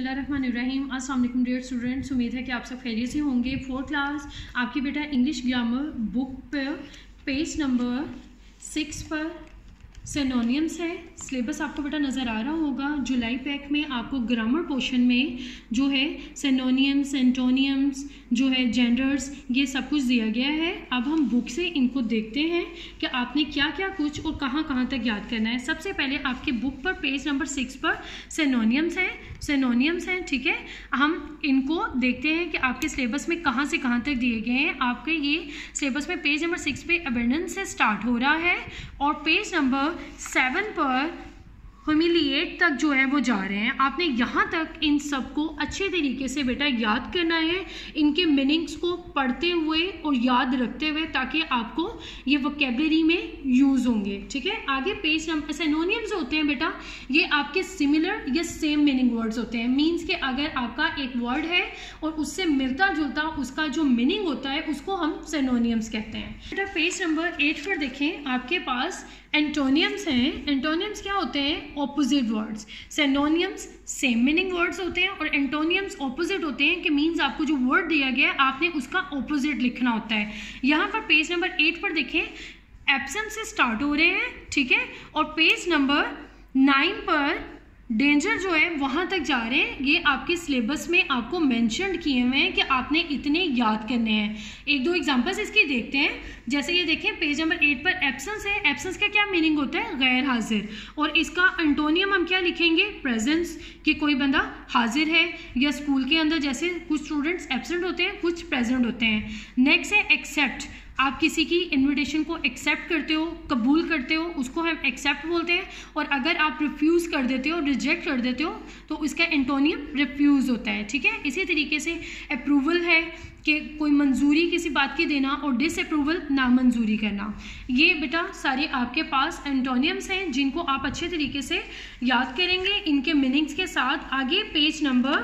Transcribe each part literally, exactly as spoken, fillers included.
बिस्मिल्लाहिर्रहमानिर्रहीम। अस्सलाम वालेकुम डियर स्टूडेंट्स, उम्मीद है कि आप सब खैरियत से होंगे। फोर्थ क्लास आपकी बेटा इंग्लिश ग्रामर बुक पर पेज नंबर सिक्स पर सिनोनिम्स है। सिलेबस आपको बेटा नज़र आ रहा होगा। जुलाई पैक में आपको ग्रामर पोर्शन में जो है सिनोनिम्स, एंटोनियम्स, जो है जेंडर्स, ये सब कुछ दिया गया है। अब हम बुक से इनको देखते हैं कि आपने क्या क्या कुछ और कहाँ कहाँ तक याद करना है। सबसे पहले आपके बुक पर पेज नंबर सिक्स पर सिनोनिम्स हैं सिनोनिम्स हैं ठीक है। हम इनको देखते हैं कि आपके सिलेबस में कहाँ से कहाँ तक दिए गए हैं। आपके ये सिलेबस में पेज नंबर सिक्स पे अबेंडेंस से स्टार्ट हो रहा है और पेज नंबर सेवन पर ह्यूमिलिएट तक जो है वो जा रहे हैं। आपने यहाँ तक इन सबको अच्छे तरीके से बेटा याद करना है, इनके मीनिंग्स को पढ़ते हुए और याद रखते हुए, ताकि आपको ये वोकेबलरी में यूज़ होंगे। ठीक है, आगे पेज नंबर सिनोनिम्स होते हैं बेटा, ये आपके सिमिलर या सेम मीनिंग वर्ड्स होते हैं। मीन्स कि अगर आपका एक वर्ड है और उससे मिलता जुलता उसका जो मीनिंग होता है उसको हम सिनोनिम्स कहते हैं। बेटा पेज नंबर एट पर देखें, आपके पास एंटोनियम्स हैं। एंटोनियम्स क्या होते हैं? Opposite words. Synonyms same meaning words होते हैं और एंटोनियम्स ऑपोजिट होते हैं कि मीन्स आपको जो वर्ड दिया गया है आपने उसका ऑपोजिट लिखना होता है। यहाँ पर पेज नंबर एट पर देखें, एब्सेंस से स्टार्ट हो रहे हैं ठीक है, और पेज नंबर नाइन पर डेंजर जो है वहाँ तक जा रहे हैं। ये आपके सिलेबस में आपको मेंशन किए हुए हैं कि आपने इतने याद करने हैं। एक दो एग्जांपल्स इसकी देखते हैं। जैसे ये देखें पेज नंबर एट पर एब्सेंस है। एब्सेंस का क्या मीनिंग होता है? गैर हाजिर। और इसका एंटोनियम हम क्या लिखेंगे? प्रेजेंस, कि कोई बंदा हाजिर है। या स्कूल के अंदर जैसे कुछ स्टूडेंट्स एब्सेंट होते हैं, कुछ प्रेजेंट होते हैं। नेक्स्ट है एक्सेप्ट। आप किसी की इनविटेशन को एक्सेप्ट करते हो, कबूल करते हो, उसको हम एक्सेप्ट बोलते हैं। और अगर आप रिफ्यूज़ कर देते हो, रिजेक्ट कर देते हो, तो उसका एंटोनियम रिफ्यूज़ होता है। ठीक है, इसी तरीके से अप्रूवल है कि कोई मंजूरी किसी बात की देना, और डिसअप्रूवल नामंजूरी करना। ये बेटा सारे आपके पास एंटोनियम्स हैं जिनको आप अच्छे तरीके से याद करेंगे इनके मीनिंग्स के साथ। आगे पेज नंबर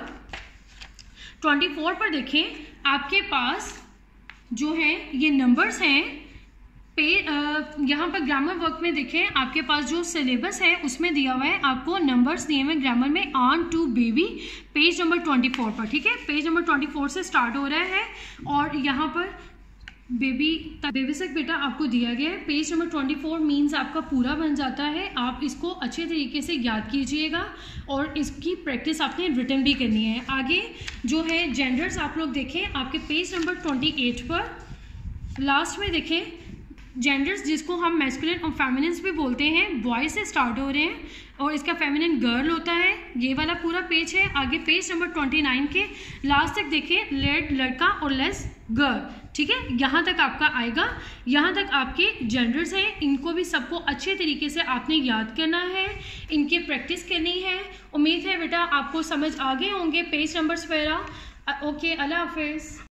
ट्वेंटी फोर पर देखें, आपके पास जो है ये नंबर्स हैं। पे यहाँ पर ग्रामर वर्क में देखें, आपके पास जो सिलेबस है उसमें दिया हुआ है, आपको नंबर्स दिए हुए ग्रामर में on to baby, page number twenty four पर। ठीक है, पेज नंबर ट्वेंटी फोर से स्टार्ट हो रहा है और यहाँ पर बेबी बेबी तक बेटा आपको दिया गया है। Page number twenty four means आपका पूरा बन जाता है। आप इसको अच्छे तरीके से याद कीजिएगा और इसकी प्रैक्टिस आपने रिटन भी करनी है। आगे जो है जेंडर्स आप लोग देखें, आपके पेज नंबर ट्वेंटी एट पर लास्ट में देखें, जेंडर्स जिसको हम मैस्कुलिन और फेमिनिन्स भी बोलते हैं, बॉय से स्टार्ट हो रहे हैं और इसका फेमिनिन गर्ल होता है। ये वाला पूरा पेज है। आगे पेज नंबर ट्वेंटी नाइन के लास्ट तक देखें, लेड लड़का और लेस गर्ल। ठीक है, यहाँ तक आपका आएगा। यहाँ तक आपके जेंडर्स हैं, इनको भी सबको अच्छे तरीके से आपने याद करना है, इनकी प्रैक्टिस करनी है। उम्मीद है बेटा आपको समझ आ गए होंगे पेज नंबर्स वगैरह। ओके, अल्लाह हाफिज़।